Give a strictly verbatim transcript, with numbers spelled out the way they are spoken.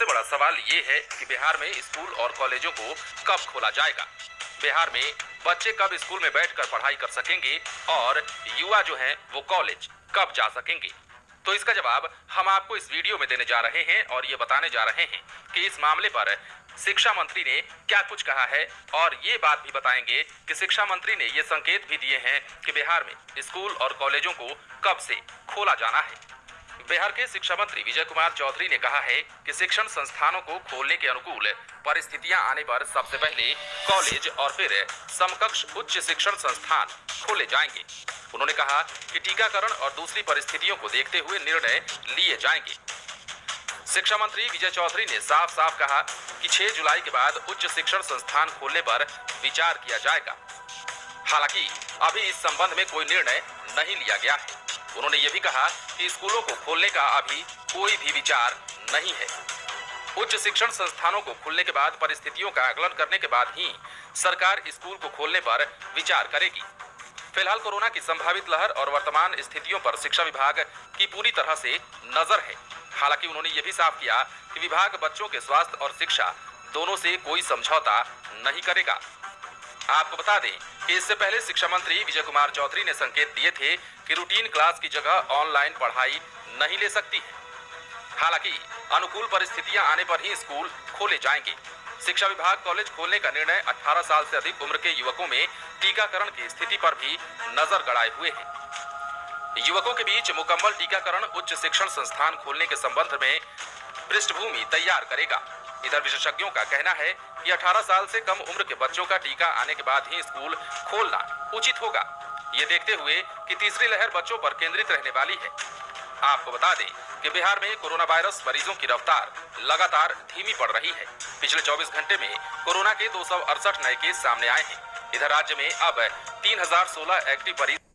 सबसे बड़ा सवाल ये है कि बिहार में स्कूल और कॉलेजों को कब खोला जाएगा। बिहार में बच्चे कब स्कूल में बैठकर पढ़ाई कर सकेंगे और युवा जो हैं वो कॉलेज कब जा सकेंगे। तो इसका जवाब हम आपको इस वीडियो में देने जा रहे हैं और ये बताने जा रहे हैं कि इस मामले पर शिक्षा मंत्री ने क्या कुछ कहा है, और ये बात भी बताएंगे कि शिक्षा मंत्री ने ये संकेत भी दिए हैं कि बिहार में स्कूल और कॉलेजों को कब से खोला जाना है। बिहार के शिक्षा मंत्री विजय कुमार चौधरी ने कहा है कि शिक्षण संस्थानों को खोलने के अनुकूल परिस्थितियां आने पर सबसे पहले कॉलेज और फिर समकक्ष उच्च शिक्षण संस्थान खोले जाएंगे। उन्होंने कहा कि टीकाकरण और दूसरी परिस्थितियों को देखते हुए निर्णय लिए जाएंगे। शिक्षा मंत्री विजय चौधरी ने साफ साफ कहा कि छह जुलाई के बाद उच्च शिक्षण संस्थान खोलने पर विचार किया जाएगा। हालांकि अभी इस संबंध में कोई निर्णय नहीं लिया गया है। उन्होंने ये भी कहा कि स्कूलों को खोलने का अभी कोई भी विचार नहीं है। उच्च शिक्षण संस्थानों को खोलने के बाद परिस्थितियों का आकलन करने के बाद ही सरकार स्कूल को खोलने पर विचार करेगी। फिलहाल कोरोना की संभावित लहर और वर्तमान स्थितियों पर शिक्षा विभाग की पूरी तरह से नजर है। हालांकि उन्होंने ये भी साफ किया कि विभाग बच्चों के स्वास्थ्य और शिक्षा दोनों से कोई समझौता नहीं करेगा। आपको बता दें कि इससे पहले शिक्षा मंत्री विजय कुमार चौधरी ने संकेत दिए थे कि रूटीन क्लास की जगह ऑनलाइन पढ़ाई नहीं ले सकती है। हालांकि अनुकूल परिस्थितियां आने पर ही स्कूल खोले जाएंगे। शिक्षा विभाग कॉलेज खोलने का निर्णय अठारह साल से अधिक उम्र के युवकों में टीकाकरण की स्थिति पर भी नजर गड़ाए हुए है। युवकों के बीच मुकम्मल टीकाकरण उच्च शिक्षण संस्थान खोलने के संबंध में पृष्ठभूमि तैयार करेगा। इधर विशेषज्ञों का कहना है कि अठारह साल से कम उम्र के बच्चों का टीका आने के बाद ही स्कूल खोलना उचित होगा, ये देखते हुए कि तीसरी लहर बच्चों पर केंद्रित रहने वाली है। आपको बता दें कि बिहार में कोरोना वायरस मरीजों की रफ्तार लगातार धीमी पड़ रही है। पिछले चौबीस घंटे में कोरोना के दो सौ अड़सठ नए केस सामने आए हैं। इधर राज्य में अब तीन हजार सोलह एक्टिव मरीज